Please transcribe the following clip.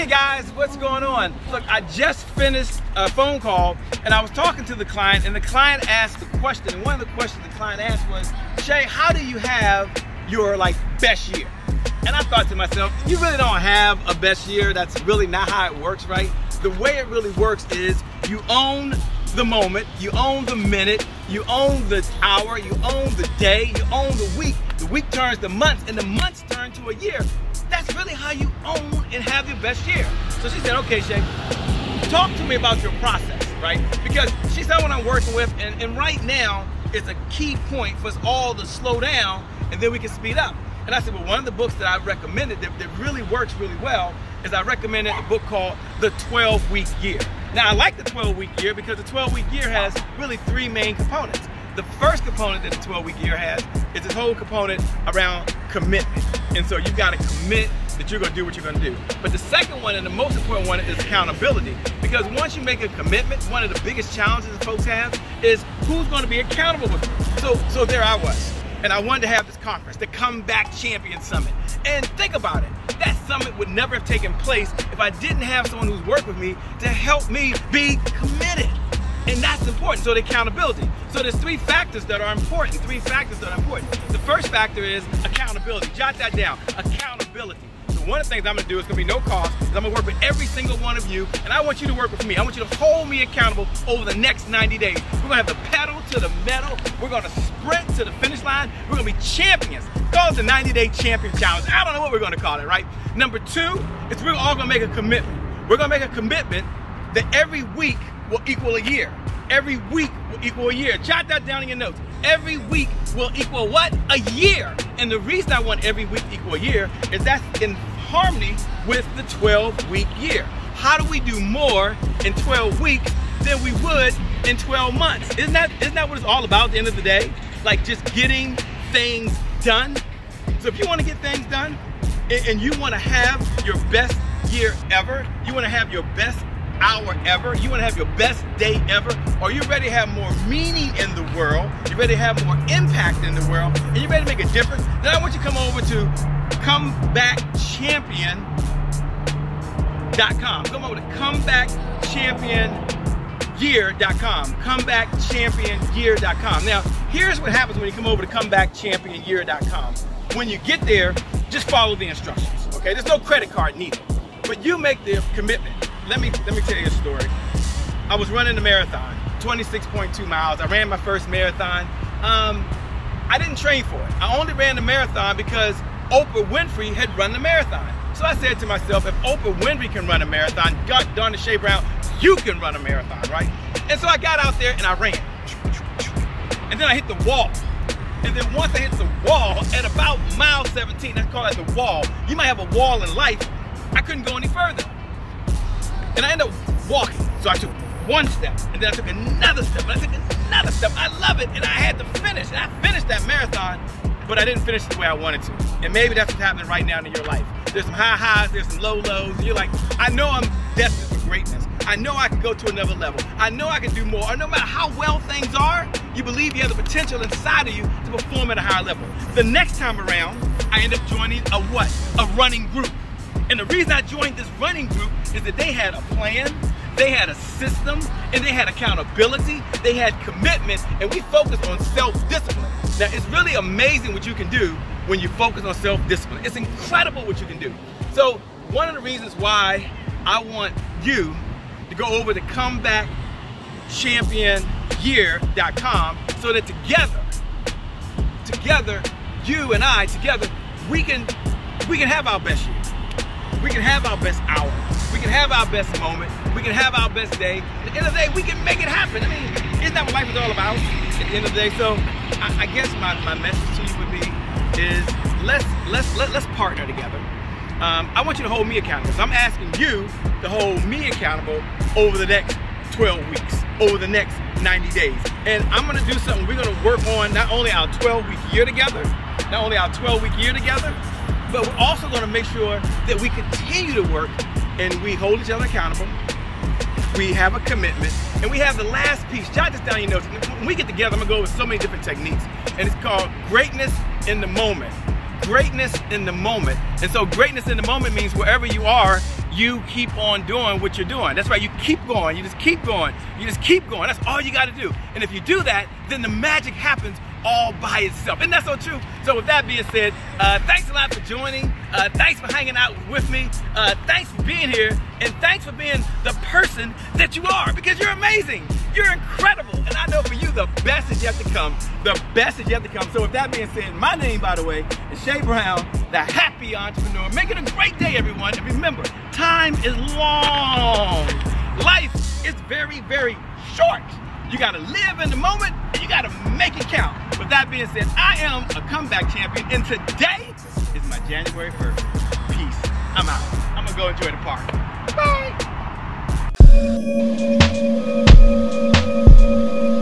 Hey guys, what's going on? Look, I just finished a phone call and I was talking to the client, and the client asked a question, and one of the questions the client asked was, Shay, how do you have your best year? And I thought to myself, you really don't have a best year. That's really not how it works, right? The way it really works is you own the moment, you own the minute, you own the hour, you own the day, you own the week. The week turns to months, and the months turn to a year. That's really how you own and have your best year. So she said, okay, Shay, talk to me about your process, right? Because she's someone I'm working with, and right now it's a key point for us all to slow down, and then we can speed up. And I said, well, one of the books that I recommended that really works really well is I recommended a book called The 12-Week Year. Now, I like the 12-week year because the 12-week year has really three main components. The first component that the 12-week year has is this whole component around commitment. And so you've got to commit that you're going to do what you're going to do. But the second one, and the most important one, is accountability. Because once you make a commitment, one of the biggest challenges that folks have is who's going to be accountable with you. So there I was. And I wanted to have this conference, the Comeback Champion Summit. And think about it, that summit would never have taken place if I didn't have someone who's worked with me to help me be committed. And that's important, so the accountability. So there's three factors that are important, The first factor is accountability. Jot that down, accountability. So one of the things I'm gonna do is gonna be no cost, is I'm gonna work with every single one of you, and I want you to work with me. I want you to hold me accountable over the next 90 days. We're gonna have the pedal to the metal. We're gonna sprint to the finish line. We're gonna be champions. Call it the 90-Day Champion Challenge. I don't know what we're gonna call it, right? Number two is we're all gonna make a commitment. We're gonna make a commitment that every week will equal a year. Every week will equal a year. Jot that down in your notes. Every week will equal what? A year. And the reason I want every week to equal a year is that's in harmony with the 12-week year. How do we do more in 12 weeks than we would in 12 months? Isn't that what it's all about at the end of the day? Like just getting things done. So if you want to get things done and you want to have your best year ever, you want to have your best hour ever, you want to have your best day ever, or you're ready to have more meaning in the world, you're ready to have more impact in the world, and you're ready to make a difference, then I want you to come over to comebackchampion.com. Come over to comebackchampionyear.com. Comebackchampionyear.com. Now, here's what happens when you come over to comebackchampionyear.com. When you get there, just follow the instructions, okay? There's no credit card needed, but you make the commitment. Let me tell you a story. I was running a marathon, 26.2 miles. I ran my first marathon. I didn't train for it. I only ran the marathon because Oprah Winfrey had run the marathon. So I said to myself, if Oprah Winfrey can run a marathon, God darn it, Shay Brown, you can run a marathon, right? And so I got out there and I ran. And then I hit the wall. And then once I hit the wall, at about mile 17, that's called the wall. You might have a wall in life. I couldn't go any further. And I ended up walking. So I took one step, and then I took another step, and I took another step. I love it, and I had to finish. And I finished that marathon, but I didn't finish it the way I wanted to. And maybe that's what's happening right now in your life. There's some high highs, there's some low lows, and you're like, I know I'm destined for greatness. I know I can go to another level. I know I can do more. No matter how well things are, you believe you have the potential inside of you to perform at a higher level. The next time around, I ended up joining a what? A running group. And the reason I joined this running group is that they had a plan, they had a system, and they had accountability, they had commitment, and we focused on self-discipline. Now, it's really amazing what you can do when you focus on self-discipline. It's incredible what you can do. So, one of the reasons why I want you to go over to comebackchampionyear.com so that together, you and I, together, we can have our best year. We can have our best hour. We can have our best moment. We can have our best day. At the end of the day, we can make it happen. I mean, isn't that what life is all about at the end of the day? So I guess my message to you would be is let's partner together. I want you to hold me accountable. So I'm asking you to hold me accountable over the next 12 weeks, over the next 90 days. And I'm gonna do something. We're gonna work on not only our 12-week year together, but we're also going to make sure that we continue to work and we hold each other accountable, we have a commitment, and we have the last piece. Jot this down in your notes. When we get together, I'm going to go over so many different techniques, and it's called greatness in the moment. Greatness in the moment. And so greatness in the moment means wherever you are, you keep on doing what you're doing. That's right, you keep going, you just keep going, you just keep going. That's all you gotta do. And if you do that, then the magic happens all by itself. Isn't that so true? So with that being said, thanks a lot for joining. Thanks for hanging out with me. Thanks for being here. And thanks for being the person that you are, because you're amazing. You're incredible. And I know for you, the best is yet to come. The best is yet to come. So with that being said, my name, by the way, is Shay Brown, the happy entrepreneur. Make it a great day, everyone. And remember, time is long. Life is very, very short. You gotta live in the moment, and you gotta make it count. With that being said, I am a comeback champion, and today is my January 1st. Peace. I'm out. I'm gonna go enjoy the park. Bye.